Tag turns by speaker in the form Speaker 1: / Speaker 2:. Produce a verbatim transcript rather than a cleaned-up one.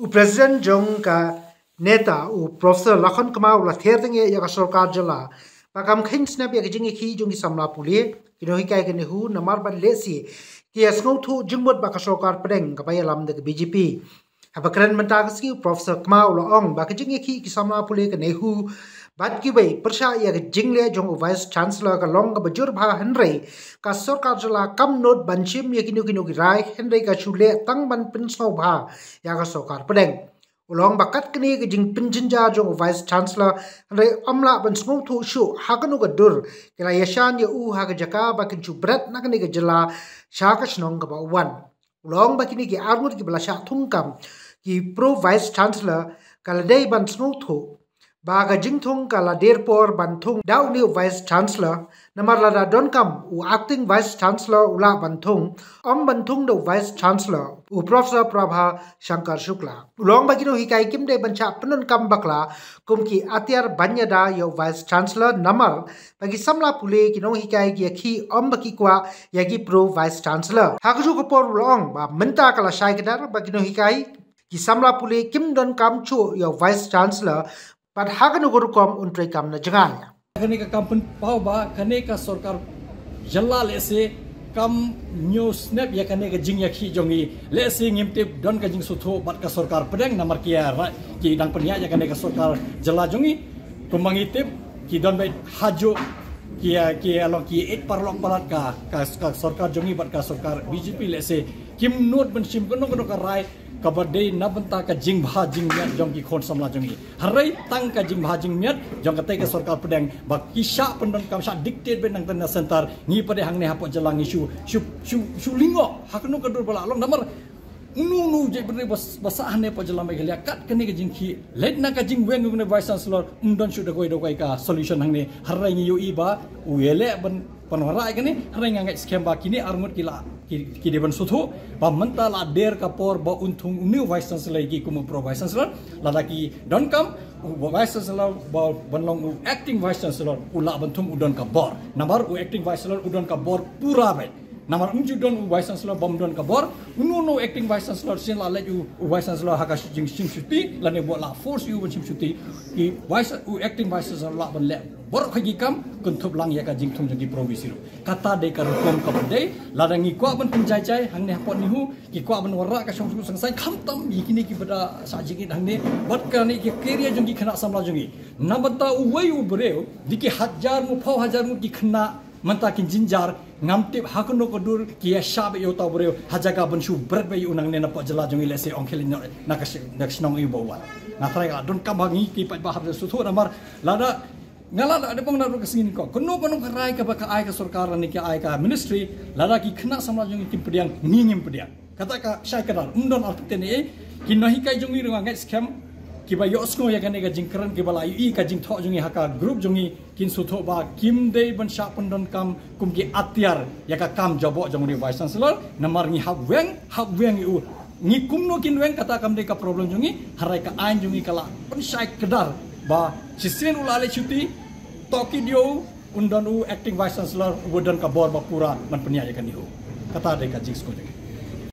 Speaker 1: Presiden Jong ka neta u Profesor Lakhon Kamau la ther tenge ya ka sarkar jala pakam khin snap ya jingi khi jongi samla pulie kino hikai ke nehu namar ban lesi ki asngau thu jingmot ba ka sarkar pedeng ka paya lam de B J P abakran menta ka ski Profesor Kamau la ong ba ka jingi khi ki samla pulie ke nehu bat ki bai persha ya jingle jong vice chancellor ka long ka bajur bha henry ka sarkar jala kam not banchim ya kino kino ki rai henry ka chule tang ban pin so bha ya ka sarkar pedeng ulong bakat kini ke jing pinjinja jong vice chancellor re amla ban smong thu shu hakanu ga dur kila yashan ya u ha ga jaka ba kin chu brat na kini ga jala sha ka snong ga ba wan ulong ba kini ki armut ki bala sha thung kam ki pro vice chancellor kala dei ban smong thu ba ga jing thung kala derpor ban thung dau ni vice chancellor namar la da don kam u acting vice chancellor ula ban thung om ban thung do vice chancellor u Professor Prabha Shankar Shukla ulong ba kino hikai kim de ban cha penun kam bakla kum ki atiar banyada yo vice chancellor namar bagi samla pule kino hikai ki khi om ba ki kwa ya ki pro vice chancellor hakju ko por ulong ba menta kala shai kedar ba kino hikai ki samla pule kim don kam chu yo vice chancellor But hakanu guru kom untrai kam na jangan.
Speaker 2: Kane ka kampun pau ba kane ka sarkar jalla lese kam new snap ya kane ka jing ya khi jongi lese ngimte don ka jing sutho bat ka sarkar pedang namar kia ki dang penya ya kane ka sarkar jalla jongi kumangitip ki don bai hajo kia kia long ki et parlok barat ka ka sarkar jongi bat ka sarkar B J P lese kim not ban sim kono kono ka rai kabadai nabanta ka jing bha jing miat jong ki khon samla jongi harai tang ka jing bha jing miat jong ka te ka sarkar pedang ba kisha pendon kam sa dictate ben nang tan center ngi pade hang ne hapo jalang isu shu shu shu lingo hakno ka dur bala long namar unu nu je beri basa hane po jalang me kat kene ka jing ki let na ka jing wen ne vice chancellor undon shu da koi do kai ka solution hang ne harai ngi yo iba uele ban panwarai kene harai ngai scam ba kini armut kila ki deban sutho ba menta la der ka por ba untung new vice chancellor ki kumu pro vice chancellor la da ki don kam vice chancellor ba banlong acting vice chancellor ula bantum udon ka bor namar u acting vice chancellor udon ka bor pura bai namar unju don vice chancellor bom don ka bor unu no acting vice chancellor sin la let u vice chancellor ha ka jing sim shuti la ne bo la force u sim shuti ki vice u acting vice chancellor la ban le bor khagi kam kuntup lang ya ka jing thong jagi provinsi kata de ka rukom ka bade ladangi kwa ban penjai jai hang ne hapot nihu ki kwa ban wara ka song song sai kham tam yikini ki bada sa jigi hang ne bat ka ni ki career jong ki khana samla jongi nabata u wai u breu diki hajar mu phau hajar mu ki khana manta kin jinjar ngamtip hakuno ko dur ki ya shab yo ta breu hajaga ban shu brat bai unang ne na po jala jongi lese ongkhel no na ka next nong yu bawa na trai ga don ka bangi ki pa ba hab su tho namar lada ngala ada pengenar kesini kok kono kono karai ka baka ai ka sarkar ni ki ai ka ministry lada ki khna samla jong tim pediang ngingim pediang kata ka syai kadar undon artene e ki nahi kai jongi ringa ngai scam ki ba yosno ya kane ka jingkran ki bala i ka jing tho jongi haka group jongi kin su tho ba kim dei ban sha pondon kam kum ki atiar ya ka kam jobo jong ni vice chancellor namar ni hab weng hab weng u ni kumno kin weng kata kam de ka problem jongi harai ka ain jongi kala pen syai kadar ba sisen ulale cuti toki dio undon u acting vice chancellor udan ka bor ba pura man penia ya kan diho kata de ka jing sko